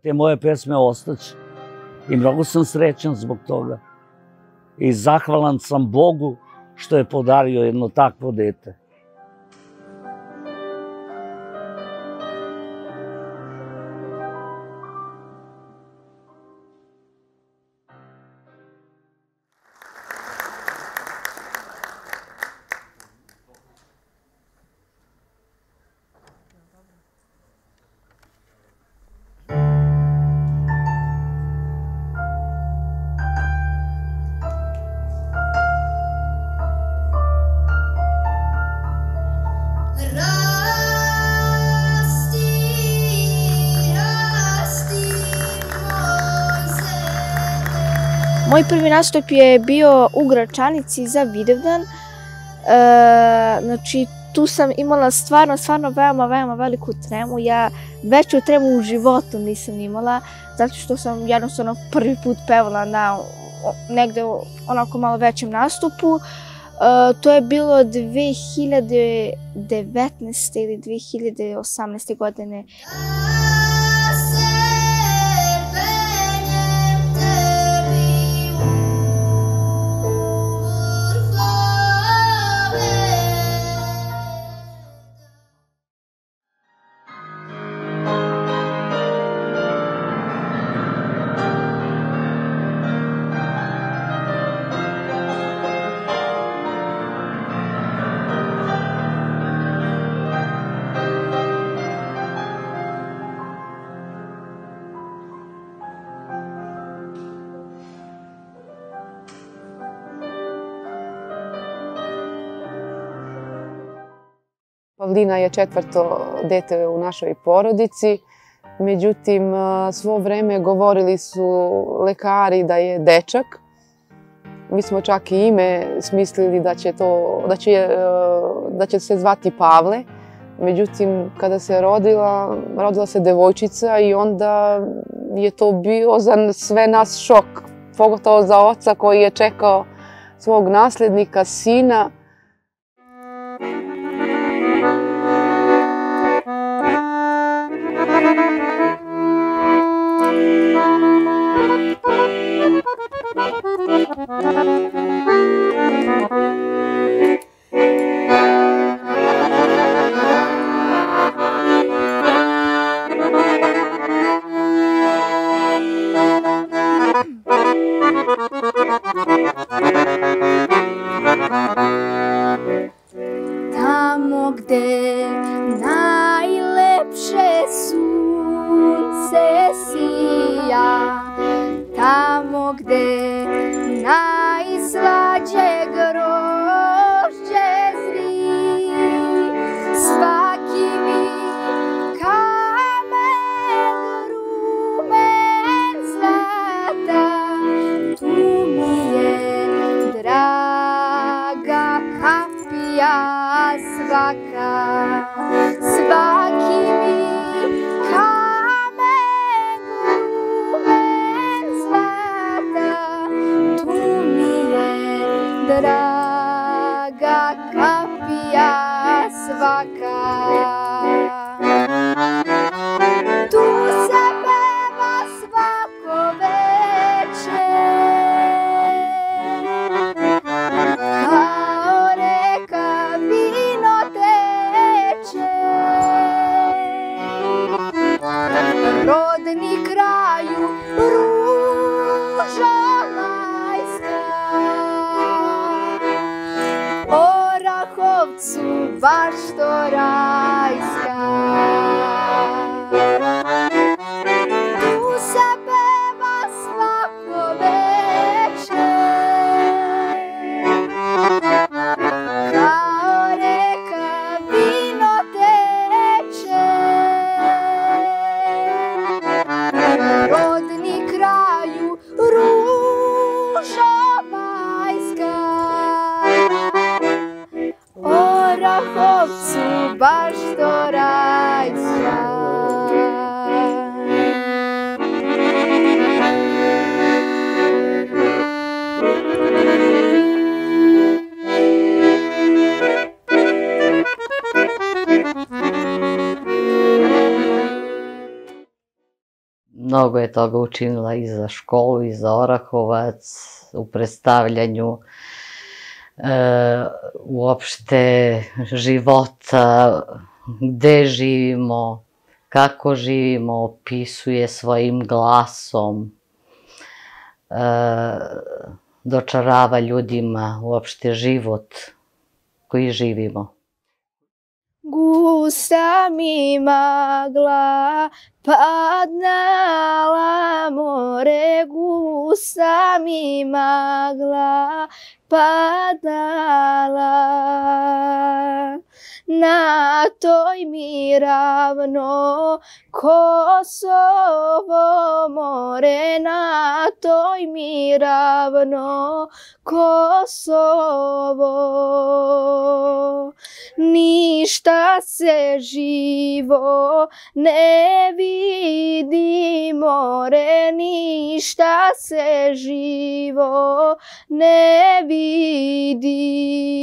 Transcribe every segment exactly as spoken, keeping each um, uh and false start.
te moje pesme ostaće. I mnogo sam srećan zbog toga. I zahvalan sam Bogu što je podario jedno takvo dete. Moj prvi nastup je bio u Gračanici za Vidovdan. Znači, tu sam imala stvarno, stvarno veoma, veoma veliku tremu. Ja veću tremu u životu nisam imala, zato što sam jednostavno prvi put pevala na negde onako malo većem nastupu. To je bilo dve hiljade devetnaeste. ili dve hiljade osamnaeste. godine. Pavlina je četvrto dete u našoj porodici, međutim svo vreme govorili su lekari da je dečak. Mi smo čak i ime smislili da će, to, da će, da će se zvati Pavle, međutim kada se rodila, rodila se devojčica i onda je to bio za sve nas šok, pogotovo za oca koji je čekao svog nasljednika, sina. Tamo gde najlepše sunce sija, tamo gde najslađe grožđe zri, svaki mi kamen rumen zlata, tu mi je draga kapija svaka, svaki mi kamen rumen zlata, tu mi je draga kapija svaka. Tu se peva svako veče, kao reka vino teče. Rodni kraju ruža majska, Orahovcu baš to rajska. Tu se peva svako veče, kao reka vino teče. Rodni kraju ruža majska, Orahovcu baš to rajska. mnogo je toga učinila i za školu i za Orahovac, u predstavljanju uopšte života, gde živimo, kako živimo, opisuje svojim glasom, dočarava ljudima uopšte život koji živimo. Gusta mi magla padnala more, gusta mi magla padala. Na toj mi ravno Kosovo more, na toj mi ravno Kosovo. Ništa se živo ne vidi more, ništa se živo ne vidi.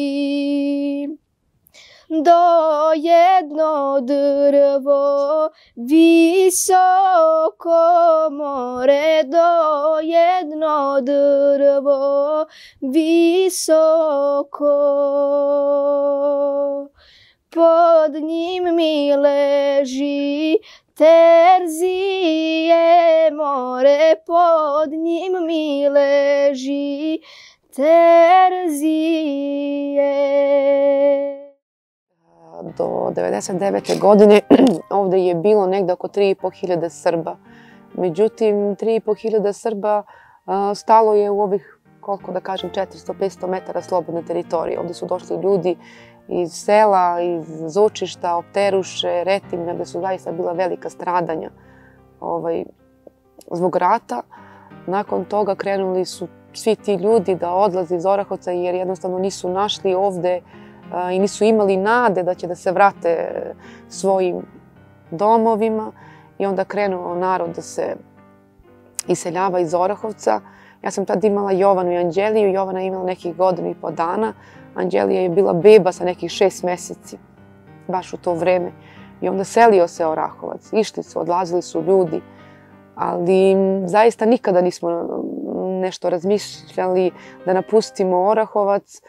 Do jedno drvo visoko more, do jedno drvo visoko. Pod njim mi leži Terzije more, pod njim mi leži Terzije. Do devedeset devete. godine ovde je bilo negde oko tri i po hiljade Srba. Međutim, tri i po hiljade Srba stalo je u ovih, koliko da kažem, četiristo do petsto metara slobodne teritorije. Ovde su došli ljudi iz sela, iz Zočišta, Opteruše, Retimlja, gde su zaista bila velika stradanja zbog rata. Nakon toga krenuli su svi ti ljudi da odlaze iz Orahovca jer jednostavno nisu našli ovde i nisu imali nade da će da se vrate svojim domovima i onda krenuo narod da se iseljava iz Orahovca. Ja sam tad imala Jovanu i Anđeliju. Jovana je imala nekih godinu i po dana. Anđelija je bila beba sa nekih šest meseci, baš u to vreme. I onda selio se Orahovac. Išli su, odlazili su ljudi. Ali zaista nikada nismo nešto razmišljali da napustimo Orahovac.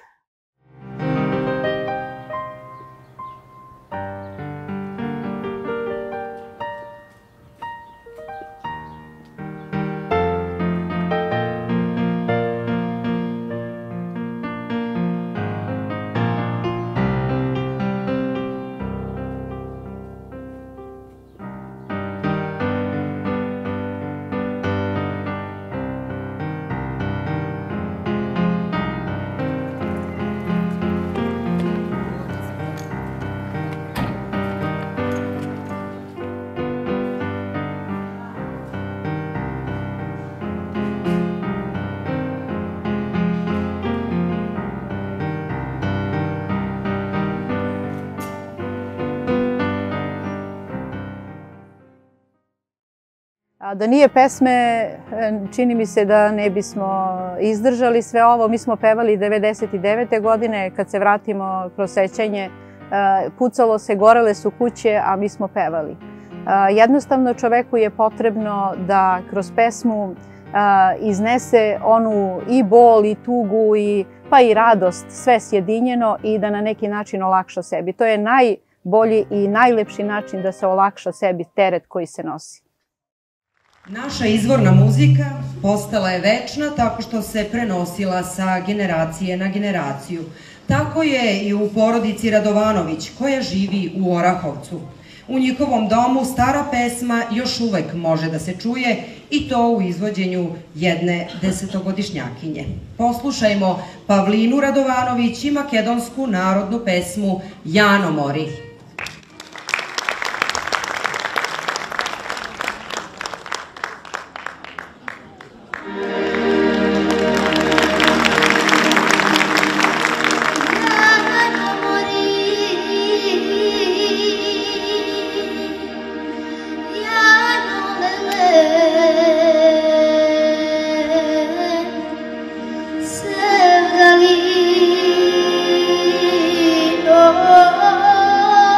Da nije pesme, čini mi se da ne bismo izdržali sve ovo. Mi smo pevali devedeset devete. godine, kad se vratimo kroz sećanje, pucalo se, gorele su kuće, a mi smo pevali. Jednostavno čoveku je potrebno da kroz pesmu iznese onu i bol i tugu, pa i radost, sve sjedinjeno i da na neki način olakša sebi. To je najbolji i najlepši način da se olakša sebi teret koji se nosi. Naša izvorna muzika postala je večna tako što se prenosila sa generacije na generaciju. Tako je i u porodici Radovanović koja živi u Orahovcu. U njihovom domu stara pesma još uvek može da se čuje i to u izvođenju jedne desetogodišnjakinje. Poslušajmo Pavlinu Radovanović i makedonsku narodnu pesmu Jano mori. Sevdalino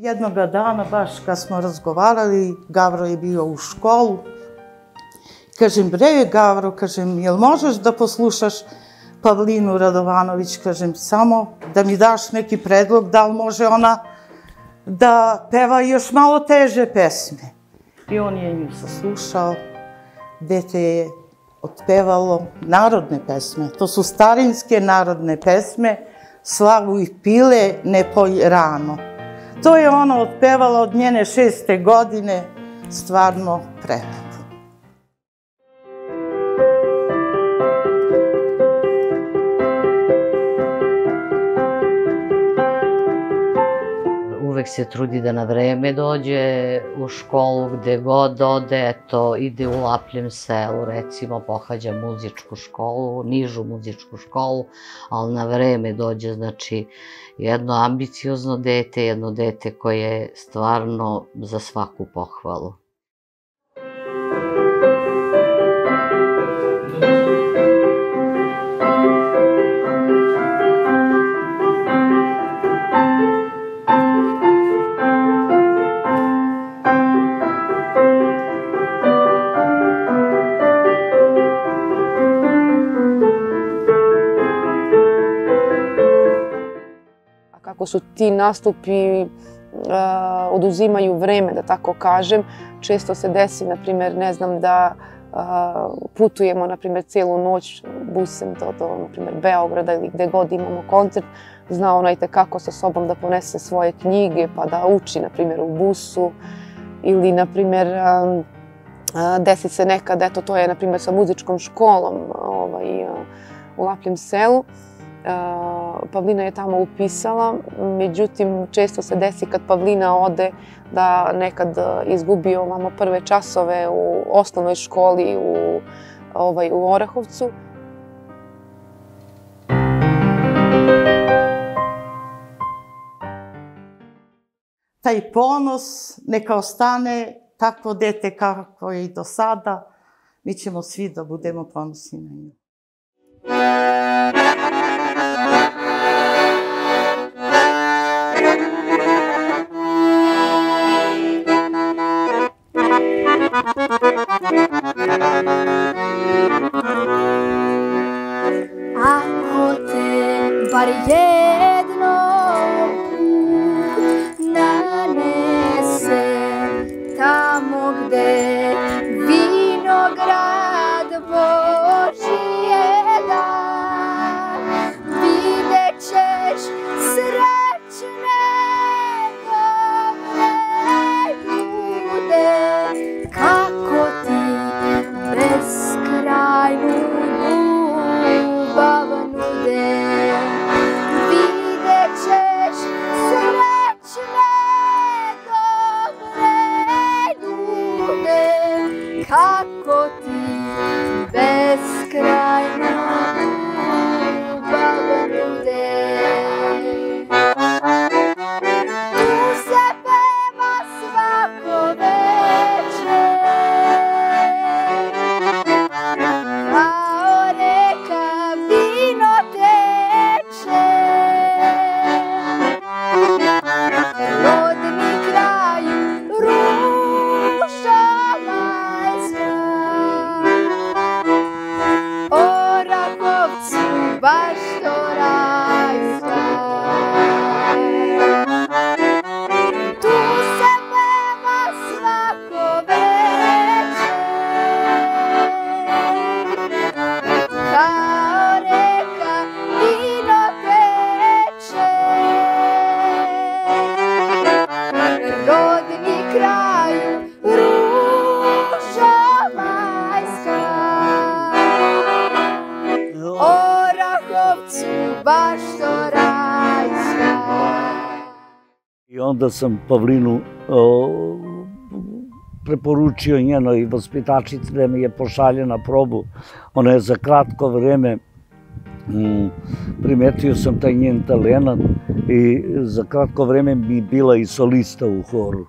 Jednoga dana, baš kad smo razgovarali, Gavro je bio u školu. Kažem, bre, Gavro, kažem, jel možeš da poslušaš Pavlinu Radovanović? Kažem, samo da mi daš neki predlog, da li može ona da peva još malo teže pesme. I on je nju saslušao. Dete je otpevalo narodne pesme. To su starinske narodne pesme. Slavu ih pile, ne poj rano. To je ona otpevala od njene šeste godine, stvarno prelepo. Uvek se trudi da na vreme dođe u školu, gde god ode, eto, ide u Lapljem selu, recimo, pohađa muzičku školu, nižu muzičku školu, ali na vreme dođe, znači, jedno ambiciozno dete, jedno dete koje je stvarno za svaku pohvalu. Kako su ti nastupi oduzimaju vreme, da tako kažem. Često se desi, na primjer, ne znam, da putujemo, na primjer, cijelu noć busem do, na primjer, Beograda ili gde god imamo koncert. Zna ona i tekako sa sobom da ponese svoje knjige pa da uči, na primjer, u busu. Ili, na primjer, desi se nekad, eto, to je, na primjer, sa muzičkom školom u Lapljem selu. Pavlina je tamo upisala, međutim često se desi kad Pavlina ode da nekad izgubi ovamo prve časove u osnovnoj školi u Orahovcu. Taj ponos neka ostane takvo dete kako je i do sada. Mi ćemo svi da budemo ponosni na nju. Ako te bar jednom nanese tamo gde vinograd Božji je dan, vidjet ćeš srećne dobre ljude, kako ti beskrajnu ljubav nude. Vidjet ćeš srećne dobre ljude, kako ti beskrajnu ljubav nude. Tu se peva svako večer, kao reka vino teče. Rodni kraju ruža majska, Orahovcu baš to rajska. Tu se peva svako večer, kao reka vino teče. Rodni kraju ruža majska, Orahovcu baš to rajska. I onda sam Pavlinu preporučio njenoj vaspitačici da mi je pošalje na probu. Ona je za kratko vreme, primetio sam taj njen talenat i za kratko vreme bi bila i solista u horu.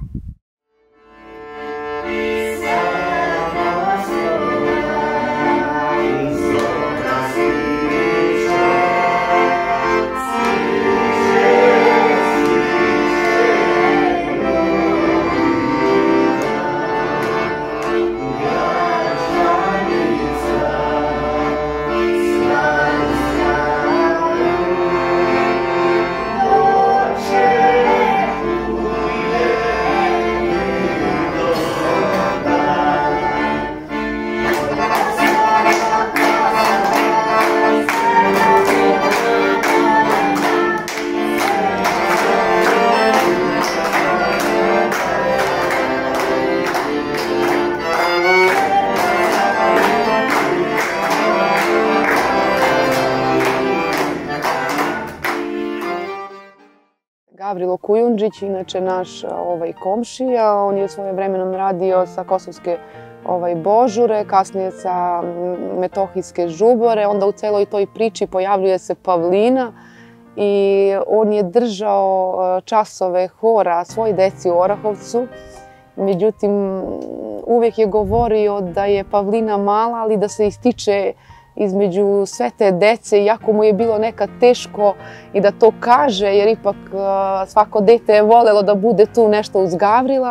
Gavrilo Kujundžić, inače naš ovaj, komšija. On je svoje vremenom radio sa Kosovske ovaj, Božure, kasnije sa Metohijske Žubore. Onda u celoj toj priči pojavljuje se Pavlina i on je držao časove hora svoj deci u Orahovcu. Međutim, uvijek je govorio da je Pavlina mala, ali da se ističe između sve te dece, iako mu je bilo nekad teško i da to kaže, jer ipak svako dete je volelo da bude tu nešto uz Gavrila.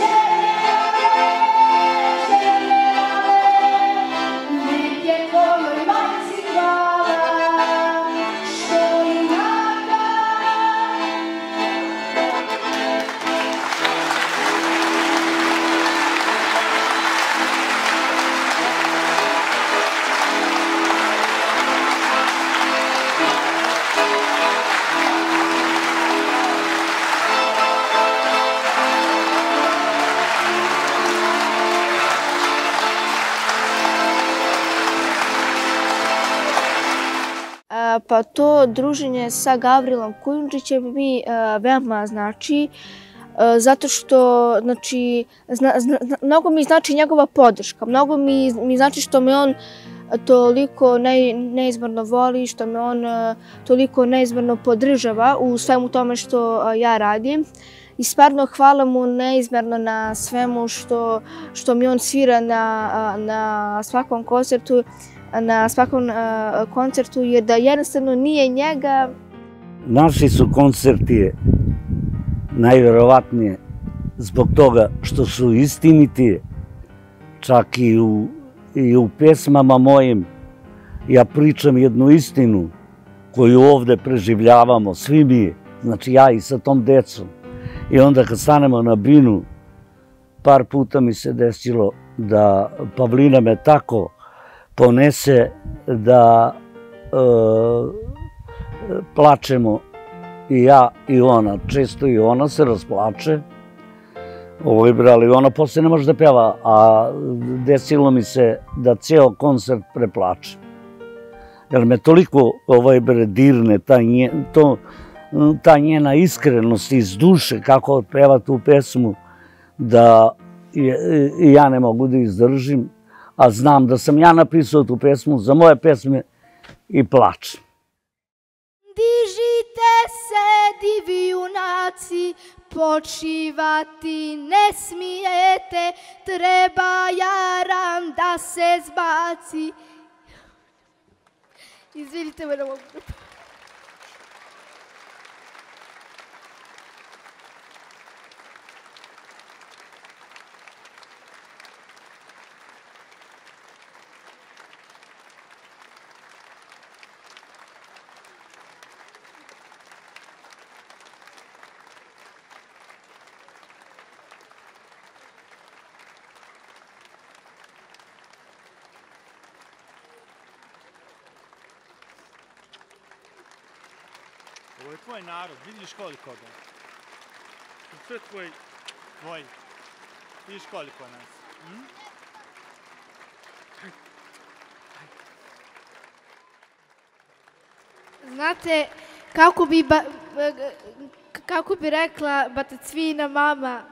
Pa to druženje sa Gavrilom Kujundžićem mi veoma znači, zato što znači, mnogo mi znači njegova podrška, mnogo mi znači što me on toliko neizmjerno voli, što me on toliko neizmjerno podržava u svemu tome što ja radim. I stvarno hvala mu neizmjerno na svemu što mi on svira na svakom koncertu, na svakom koncertu, jer da jednostavno nije njega. Naši su koncerti najverovatnije zbog toga što su istiniti, čak i u pesmama mojim. Ja pričam jednu istinu koju ovde preživljavamo, svi mi, znači ja i sa tom decom. I onda kad stanemo na binu, par puta mi se desilo da Pavlina me tako ponese da plačemo i ja i ona. Često i ona se rasplače, ali ona posle ne može da peva, a desilo mi se da ceo koncert preplače. Jer me toliko dirne ta njena iskrenost iz duše, kako otpeva tu pesmu, da i ja ne mogu da izdržim. A znam da sam ja napisao tu pesmu za moje pesme i plačem. Dižite se, divi junaci, počivati ne smijete, treba jaram da se zbaci. Izvinite me, ne mogu da... Ovo je tvoj narod, vidiš koliko ga. To je tvoj, tvoj, vidiš koliko nas. Znate, kako bi, ba, kako bi rekla Batacvina mama,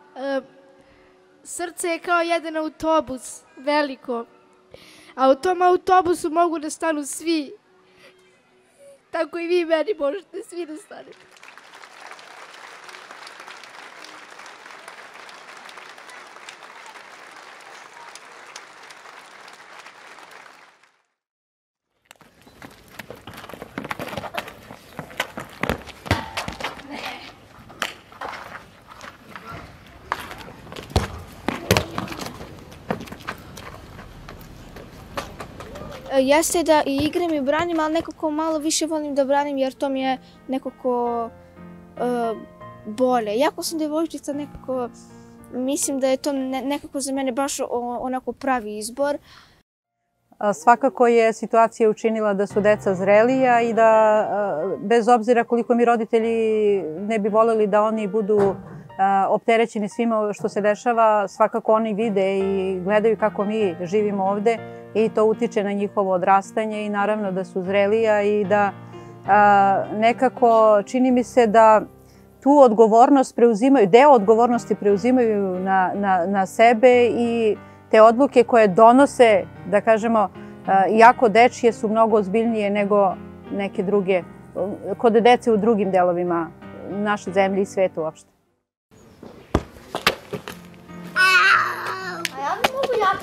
srce je kao jedan autobus, veliko. A u tom autobusu mogu da stanu svi. Tako i vi meni možete svi da stanete. Jeste da i igram i branim, ali nekako malo više volim da branim jer to mi je nekako bolje. Iako sam devojčica, nekako mislim da je to nekako za mene baš onako pravi izbor. Svakako je situacija učinila da su deca zrelija i da bez obzira koliko mi roditelji ne bi voljeli da oni budu opterećeni svima što se dešava, svakako oni vide i gledaju kako mi živimo ovde i to utiče na njihovo odrastanje i naravno da su zrelija i da nekako čini mi se da tu odgovornost preuzimaju, deo odgovornosti preuzimaju na, na, na sebe i te odluke koje donose, da kažemo, jako dečije su mnogo ozbiljnije nego neke druge, kod dece u drugim delovima naše zemlje i sveta uopšte. A ja ne mogu jako.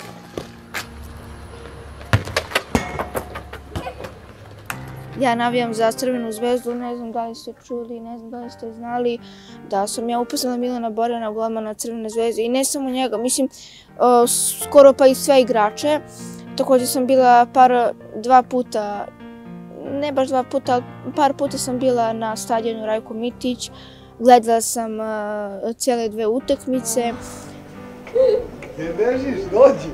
Ja navijam za Crvenu zvezdu, ne znam da li ste čuli, ne znam da li ste znali da sam ja upoznala Milana Borjana, golmana Crvene zvezde i ne samo njega, mislim skoro pa i sve igrače. Također sam bila par, dva puta, ne baš dva puta, ali par puta sam bila na stadionu Rajko Mitić, gledala sam cijele dve utakmice. Gdje bežiš, dođi!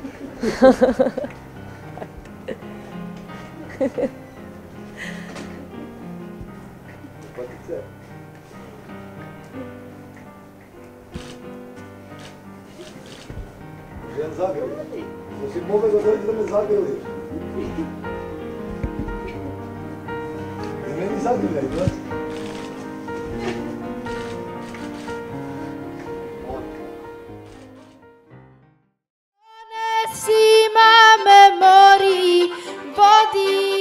Žen zagrli. Da si mogla da dođi da me zagrliš. I meni zagrljaj, dođi. Svima memoriji vodice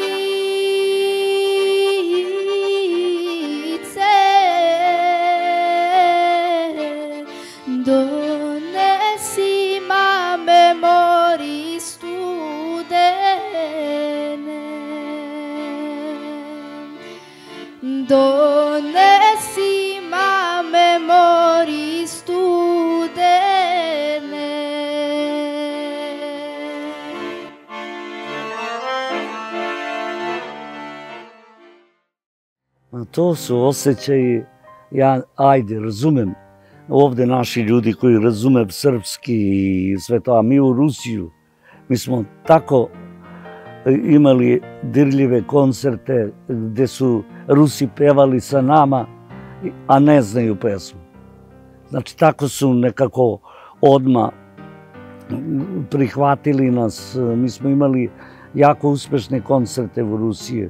donesi ma memoriji studene donesi ma memoriji studene. To su osjećaji, ja ajde, razumem, ovde naši ljudi koji razume srpski i sve to, a mi u Rusiju, mi smo tako imali dirljive koncerte gde su Rusi pevali sa nama, a ne znaju pesmu. Znači, tako su nekako odmah prihvatili nas, mi smo imali jako uspešne koncerte u Rusiji.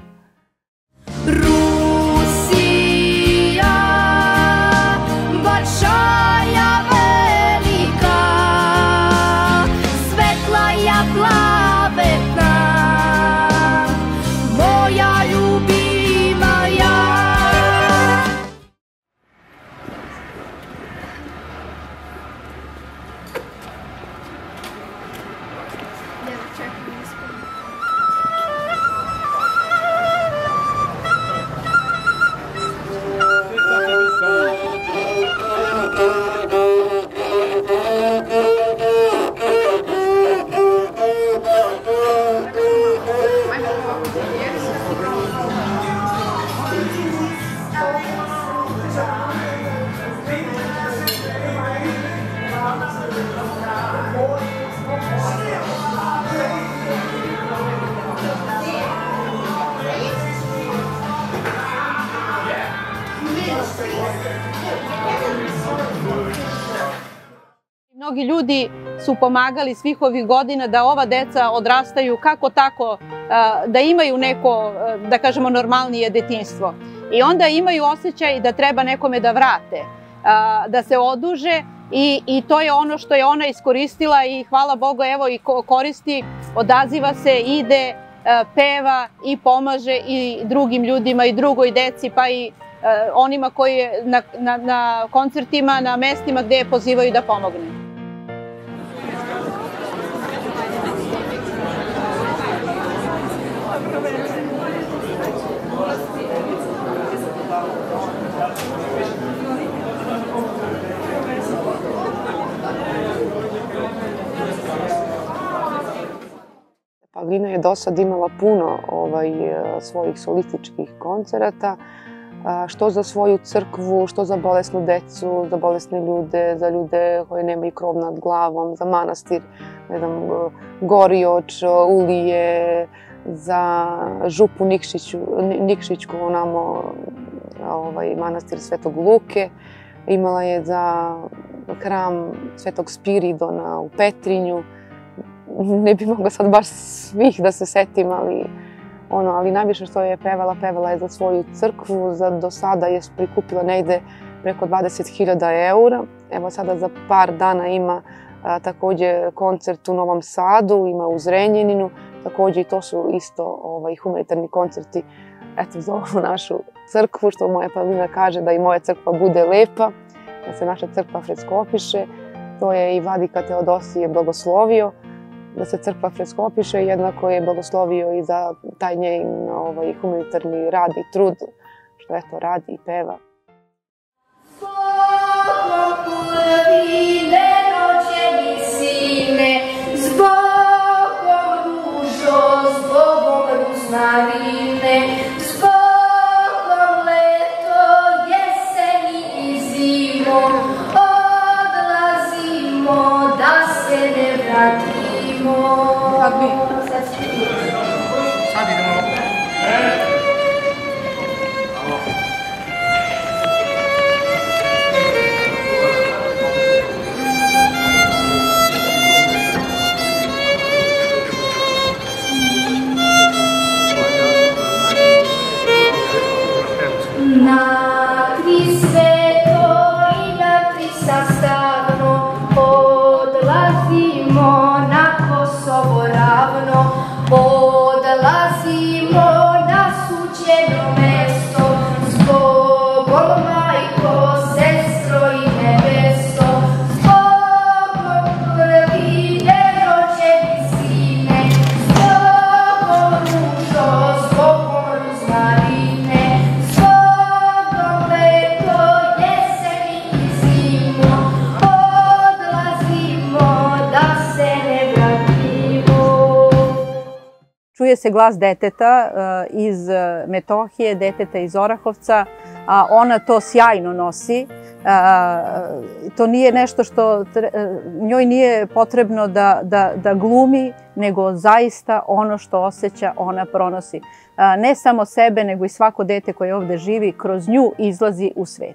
Mnogi ljudi su pomagali svih ovih godina da ova deca odrastaju kako tako, da imaju neko, da kažemo, normalnije detinjstvo. I onda imaju osjećaj da treba nekome da vrate, da se oduže i, i to je ono što je ona iskoristila i hvala Bogu, evo i koristi, odaziva se, ide, peva i pomaže i drugim ljudima i drugoj deci, pa i onima koji na, na, na koncertima, na mestima gde je pozivaju da pomogne. Pavlina je do sad imala puno ovaj, svojih solističkih koncerata, što za svoju crkvu, što za bolesnu decu, za bolesne ljude, za ljude koji nemaju krov nad glavom, za manastir, ne znam, Gorioč, Ulije, za župu Nikšiću, Nikšićku, onamo, ovaj, manastir Svetog Luke. Imala je za hram Svetog Spiridona u Petrinju. Ne bi mogla sad baš svih da se setim, ali ono, ali najviše što je pevala, pevala je za svoju crkvu, za do sada je prikupila negde preko dvadeset hiljada eura. Evo sada za par dana ima takođe koncert u Novom Sadu, ima u Zrenjaninu. Takođe i to su isto humanitarni koncerti za ovu našu crkvu, što moja Pavlina kaže da i moja crkva bude lepa, da se naša crkva freskopiše. To je i vladika Teodosije blagoslovio da se crkva freskopiše, jednako je blagoslovio i za taj njen humanitarni rad i trud, što eto radi i peva. Zbogom prvine rođeni sine, zbogom ružo, zbogom rusnarine, zbogom leto, jeseni i zimo, odlazimo da se ne vratimo. Sad mi. Sad idemo. Na tri sveto i na tri sastavno odlazimo na Kosovo ravno, odlazimo na suđeno mesto, zbogom majko, sestro i nevesto, zbogom prvine rođeni sine, zbogom ružo, zbogom ruznarine, čuje se glas deteta iz Metohije, deteta iz Orahovca, a ona to sjajno nosi. To nije nešto što njoj nije potrebno da glumi, nego zaista ono što osjeća ona pronosi. Ne samo sebe, nego i svako dete koje ovde živi, kroz nju izlazi u svet.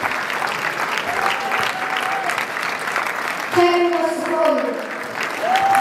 Thank you.